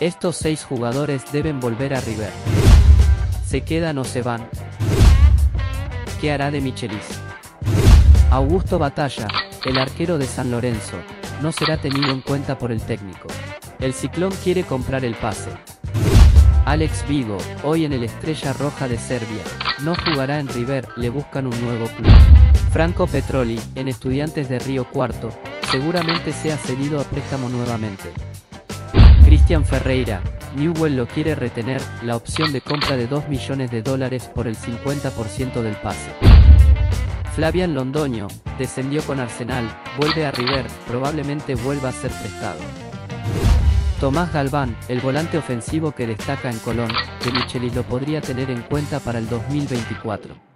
Estos 6 jugadores deben volver a River. ¿Se quedan o se van? ¿Qué hará de Michelis? Augusto Batalla, el arquero de San Lorenzo, no será tenido en cuenta por el técnico. El Ciclón quiere comprar el pase. Alex Vigo, hoy en el Estrella Roja de Serbia, no jugará en River, le buscan un nuevo club. Franco Petroli, en Estudiantes de Río Cuarto, seguramente sea cedido a préstamo nuevamente. Cristian Ferreira, Newell lo quiere retener, la opción de compra de $2 millones por el 50% del pase. Flavian Londoño, descendió con Arsenal, vuelve a River, probablemente vuelva a ser prestado. Tomás Galván, el volante ofensivo que destaca en Colón, de Michelis lo podría tener en cuenta para el 2024.